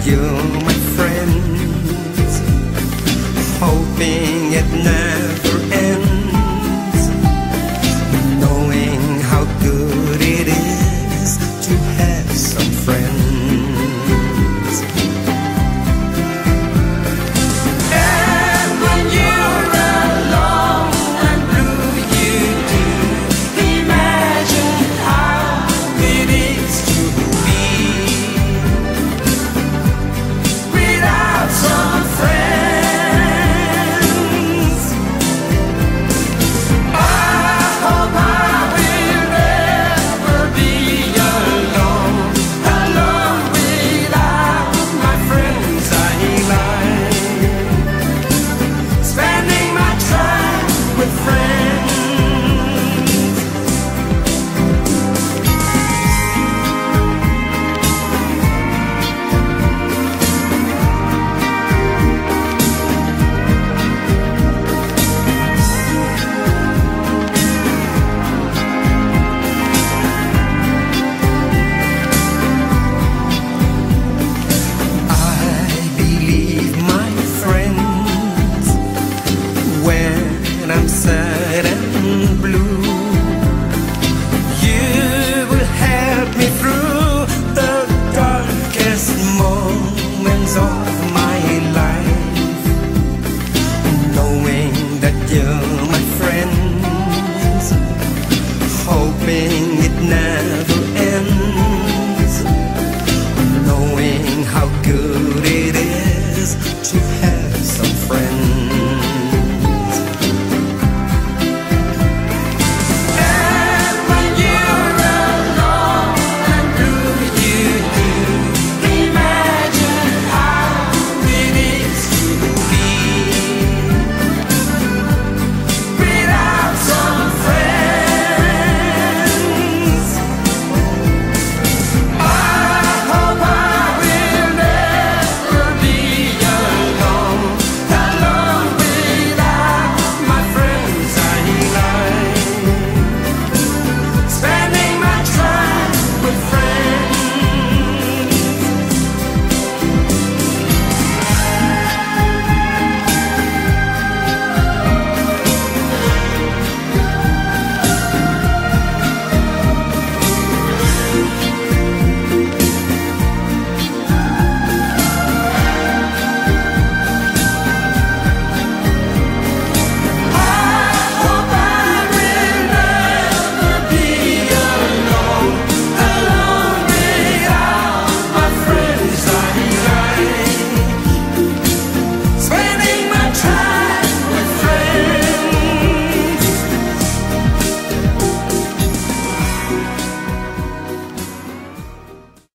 you're my friends, hoping it never ends, knowing how good it is to have some friends. And when you're alone and blue, you do imagine how it is to be without some friends. I hope I will never be alone, alone without my friends. I like spending my time with friends. I believe my friends when I'm sad and blue. You will help me through the darkest moments of my life, knowing that you're my friends, hoping it never ends, knowing how good it is to have